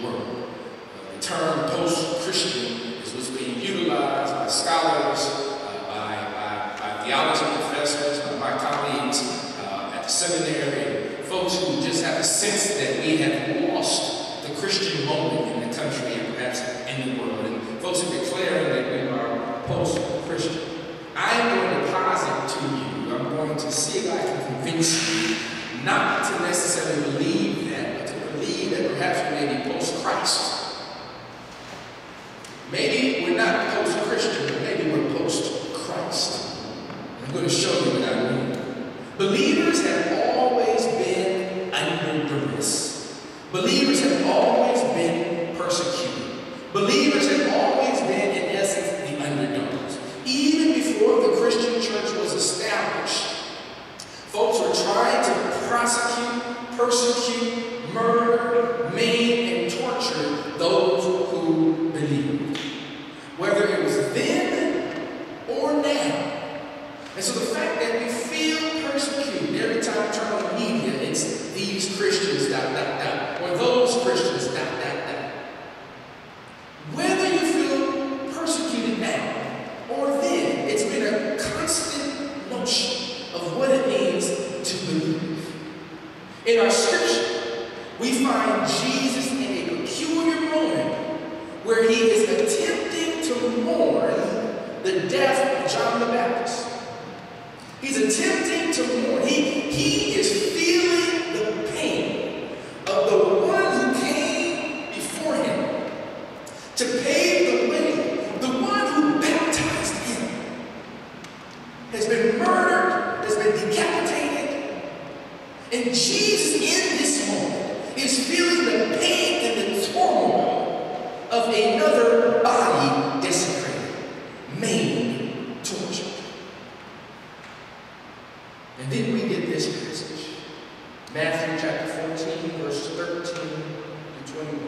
world. The term post-Christian is what's being utilized by scholars, by theology professors, by my colleagues at the seminary, and folks who just have a sense that we have lost the Christian moment in the country and perhaps in the world. And folks are declaring that we are post-Christian. I am going to posit to you, I'm going to see if I can convince you not to necessarily believe that, but to believe that perhaps we may be post-Christ. Maybe we're not post-Christian, but maybe we're post-Christ. I'm going to show you what I mean. Believers have always been under duress. Believers have always been persecuted. Believers have always been, in essence, the underdogs. Even before the Christian church was established, folks were trying to prosecute, persecute, murder, maim, and torture those who believed, whether it was then or now. And so the fact that we feel persecuted every time we turn on the media, it's these Christians, or those Christians, Whether you feel persecuted now or then, it's been a constant notion of what it means to believe. In our scripture, we find Jesus in a peculiar moment where he is attempting to mourn the death of John the Baptist. He's attempting to mourn. He is feeling the pain of the one who came before him to pave the way, the one who baptized him, has been murdered, has been decapitated. And Jesus, in this moment, is feeling the pain and the turmoil of another body desecrated, maimed, tortured. And then we get this passage, Matthew chapter 14, verse 13 to 21.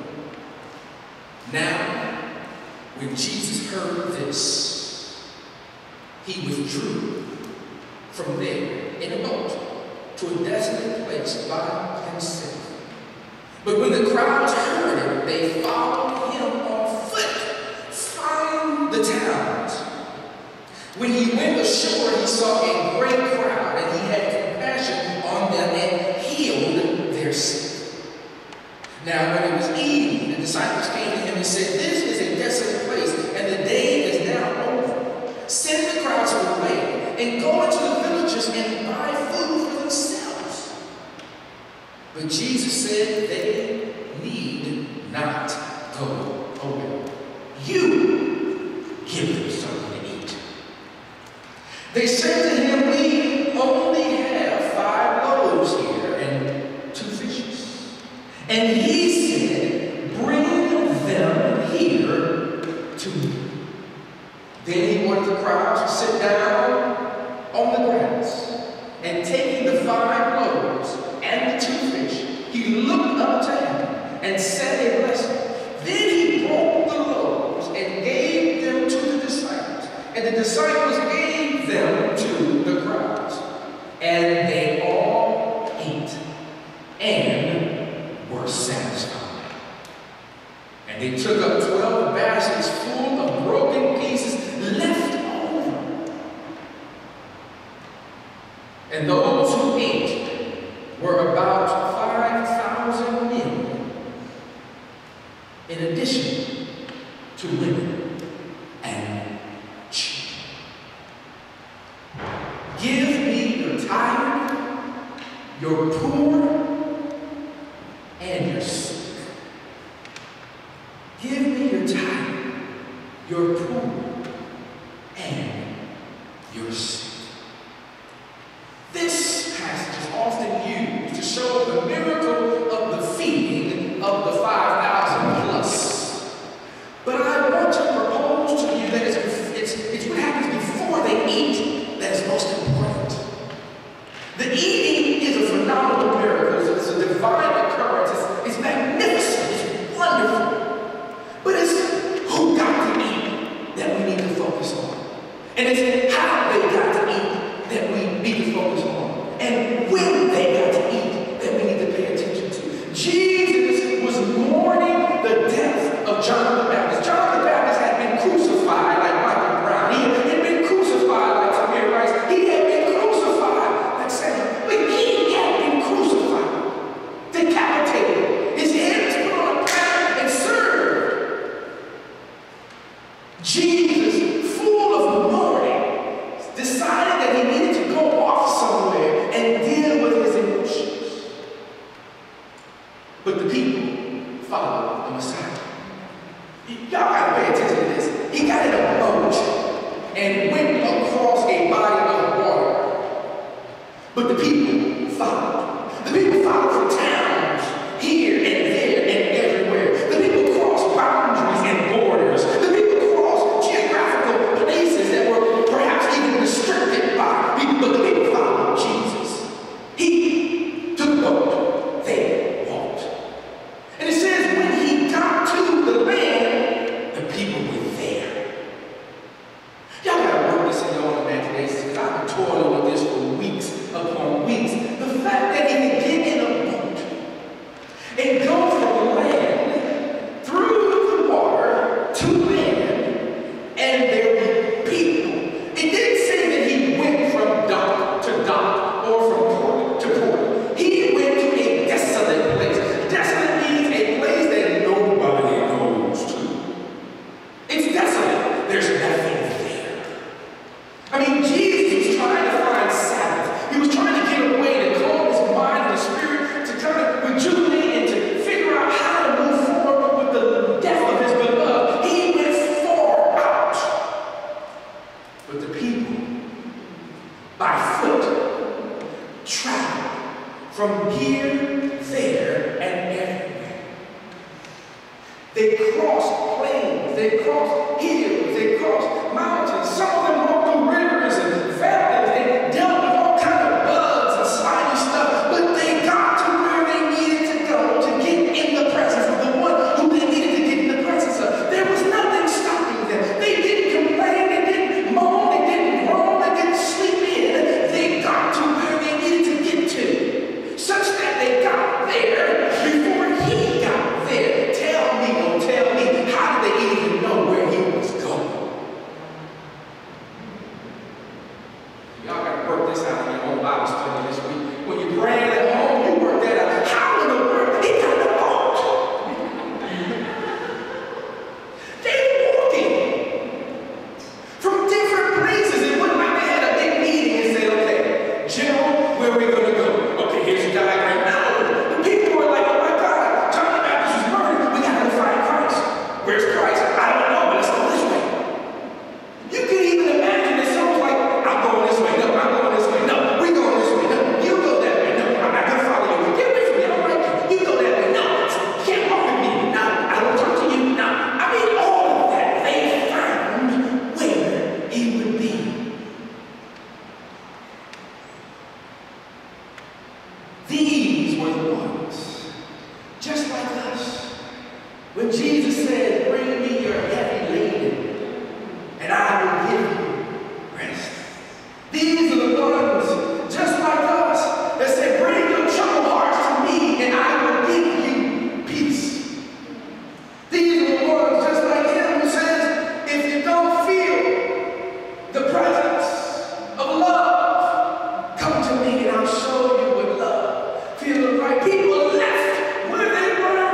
Now, when Jesus heard this, he withdrew from there in a boat to a desolate place by himself. But when the crowds heard it, they followed him on foot from the towns. When he went ashore, he saw a great crowd, and he had compassion on them and healed their sick. Now, when it was evening, the disciples came to him and said, "This is a desolate place, and the day is now over. Send the crowds away and go into the villages and buy food for themselves." But Jesus said, "They need not go away. You give them something to eat." They said to him, "We only have 5 loaves here and 2 fishes." And he said, "Bring them here to me." Then he ordered the crowd to sit down on the grass. And taking the 5 loaves and the 2 fish, he looked up to heaven and said a blessing. Then he broke the loaves and gave them to the disciples. And the disciples gave them to the crowds. And they all ate and were satisfied. And they took up 12 baskets full of broken pieces left over. And those who ate were about 5,000 men, in addition to women and children. Give me your tired, your poor, and your sick. Give me your tired, your poor, and your sick. This passage is often used to show the miracle of the feeding of the 5,000 plus. But I want to propose to you that it's what happens before they eat that is most important. The eating is a phenomenal miracle. It's a divine occurrence. It's magnificent. It's wonderful. But it's who got to eat that we need to focus on. And it's how they got followed the Messiah. Y'all gotta pay attention to this. He got in a boat and went across a body of water. But the people followed. The people followed from towns here and there and everywhere. The people crossed boundaries and borders. The people crossed geographical places that were perhaps even restricted by people, but the people followed Jesus. He took the boat, they walked. And it says when he got to the land, the people were there. Y'all gotta work this in your own imaginations, because I've been toiling with this for weeks upon weeks. The fact that he could get in a boat and go from land through the water to land, and there were people. It didn't say that he went from dock to dock or from port to port. He went to a desolate place. Desolate means a place that nobody goes to. It's desolate. There's nothing there. I mean, Jesus was trying to find Sabbath. He was trying to get away to calm his mind and his spirit, to kind of rejuvenate and to figure out how to move forward with the death of his beloved. He went far out. But the people, by foot, traveled from here, there, and everywhere. They crossed plains, they crossed hills, they crossed mountains. Some of them walked through rivers and valleys. They dealt with all kinds of bugs and slimy stuff, but they got to where they needed to go to get in the presence of the one who they needed to get in the presence of. There was nothing stopping them. They didn't complain, they didn't moan, they didn't groan, they didn't sleep in. They got to where they needed to get to, such that they got there before he got there. Tell me, oh tell me, how did they even know where he was going? Y'all got to work this out in your own Bible study this week. When you're praying at home, you work that out. How in the world he got the boat? They were walking from different places. It wasn't like they had a big meeting and said, okay, General, where are we going to go? Okay, here's your diagram. No, the people were like, oh my God, John the Baptist was murdered. We got to go find Christ. Where's Christ? I don't know, but let's go this way. You can even imagine that someone's like, I'm going this way. No, I'm going this way. No, we're going this way. No, you go that way. No, I'm not going to follow you. Get away from me. I don't like you. You go that way. No, can't walk with me. No, I don't talk to you. No. I mean, all of that. They found where he would be. These were the ones, just like us. When Jesus said, bring me your heavy laden, and I will give you rest. These are the ones, just like us, that said, bring your troubled hearts to me, and I will give you peace. These are the ones, just like him, who says, if you don't feel the presence of love, come to me and I'll show you what love feels like. People left where they were.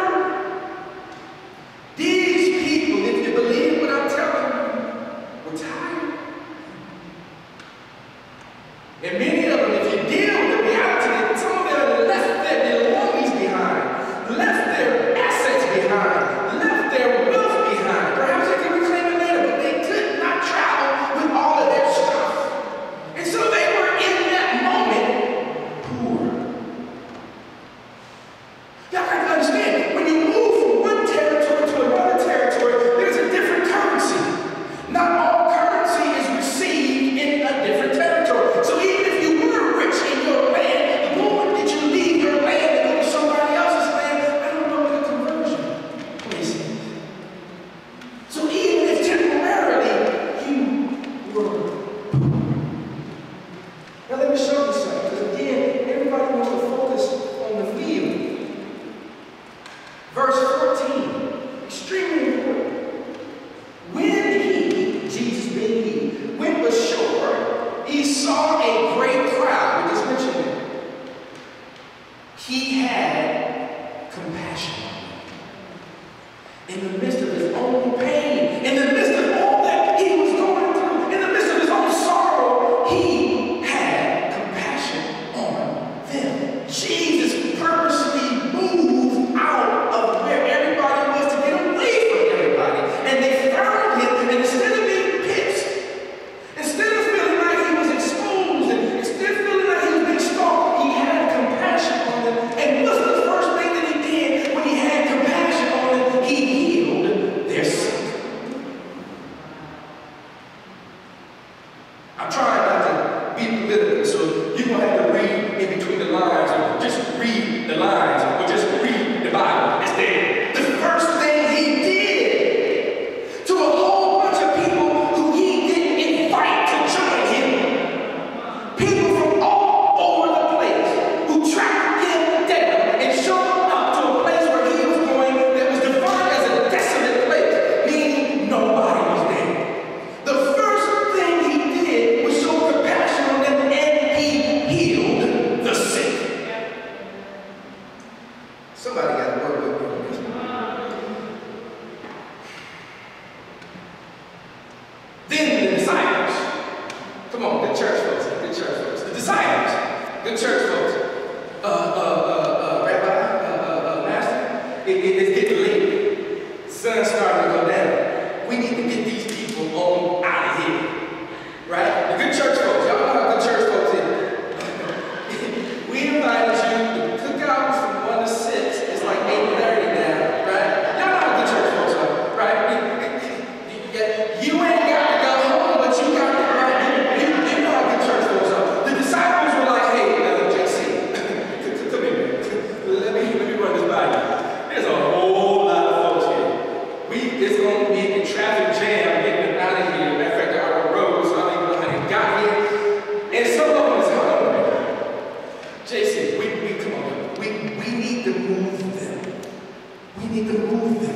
These people, if you believe what I'm telling you, were tired. And many of them, if you deal with the reality that some of them left their belongings behind, left their assets behind, left their wealth behind. Perhaps they could reclaim it later, but they could not travel with all of their stuff. And so they were in that moment poor. Y'all got to understand, when you move from one territory to another territory, there's a different currency. Not all currency is received in a different territory. So even if you were rich in your land, the moment that you leave your land and go to somebody else's land, I don't know what a conversion place is. So even if temporarily you were poor. Now let me show you something, because again, everybody wants to focus on the field. Verse 14, extremely important. When he, Jesus being he, went ashore, he saw a great crowd. We just mentioned it. He had compassion on them. In the midst of his own pain, in the midst of all that he was going through, in the midst of his own sorrow, he had compassion on them. Jesus purposely moved out of where everyone move them.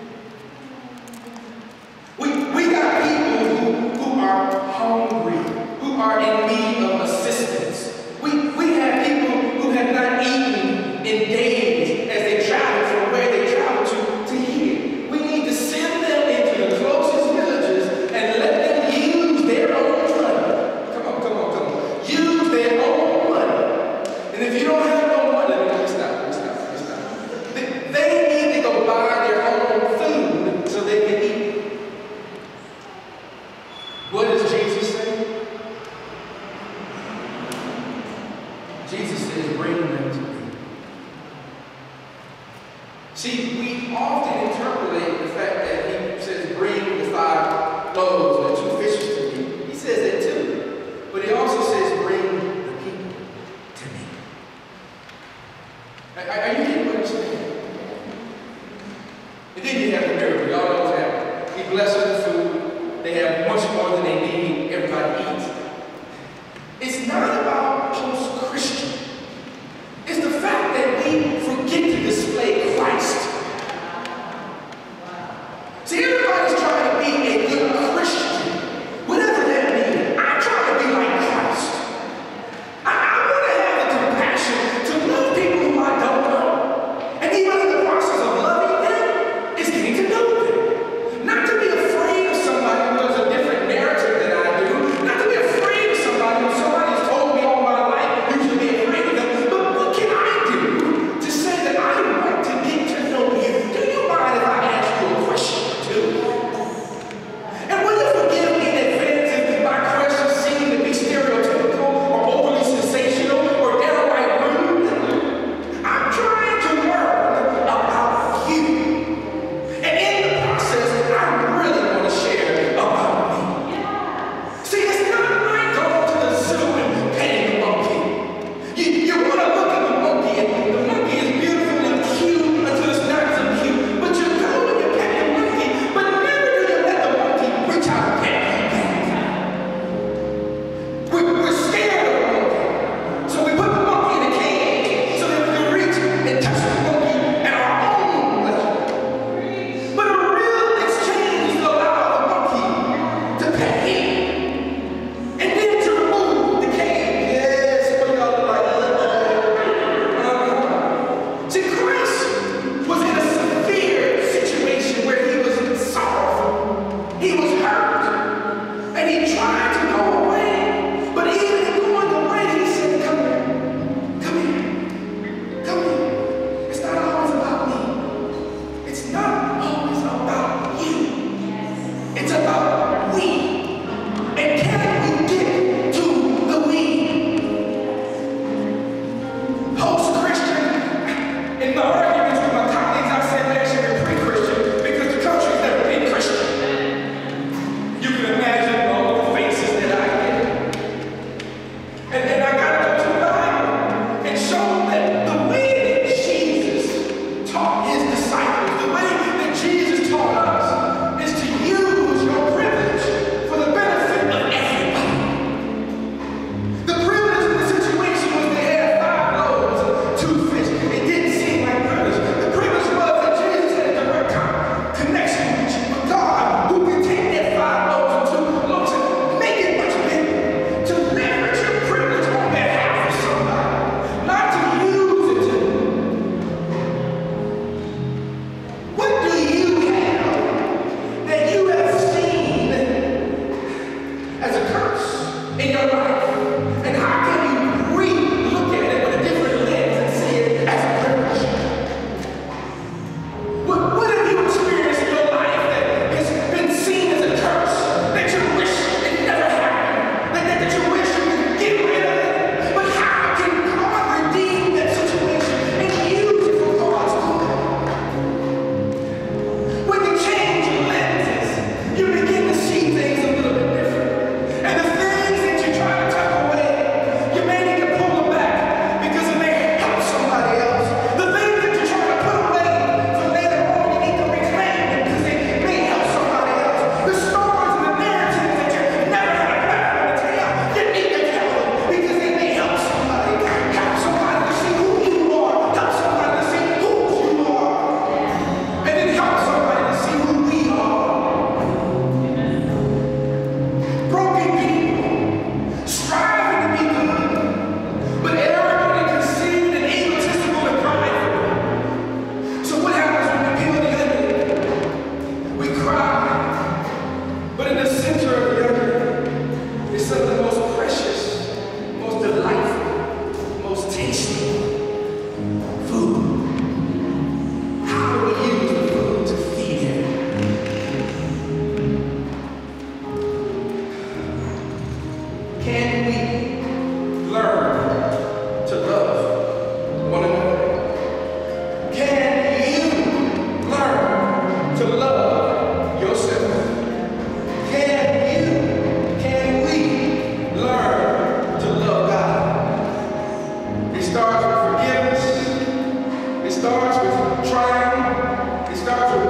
We got people who are hungry, who are in need of assistance. We have people who have not eaten in days as they travel from where they travel to here. We need to send them into the closest villages and let them use their own money. Come on. Use their own money. And if you don't have no money, let me stop. They need to go buy their own food so they can eat. What does Jesus say? Jesus says, bring them to me. See, we often interpolate the fact that he says, bring the 5 loaves and 2 fishes to me. He says that too. But he also says, bring the people to me. Are you getting what I'm saying? And then you have the miracle. Y'all know what's happening. He blesses the food. They have much more than they need. Everybody eats. It's not about post-Christian. It's the fact that we forget to display Christ. See, everybody's trying to be a good Christian, whatever that means. I'm trying to be like Christ. I want to have the compassion to love people who I don't know. And even in the process of loving them, it's getting to know them. Not to be afraid of somebody who has a different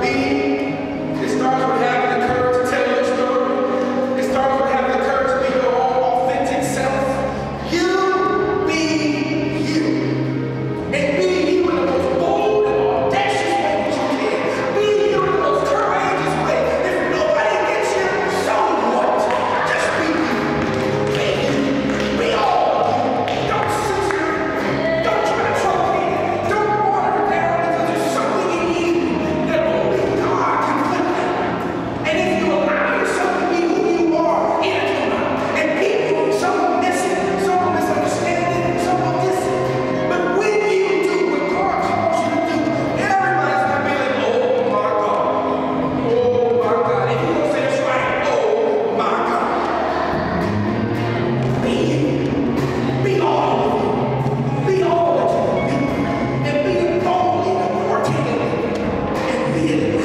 Be